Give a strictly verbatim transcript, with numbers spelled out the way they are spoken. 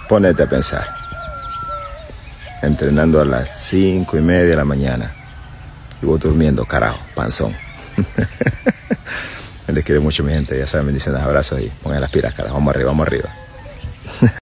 ponete a pensar. Entrenando a las cinco y media de la mañana. Y vos durmiendo, carajo, panzón. Les quiero mucho, mi gente. Ya saben, bendiciones, abrazos y pongan las pilas, carajo. Vamos arriba, vamos arriba.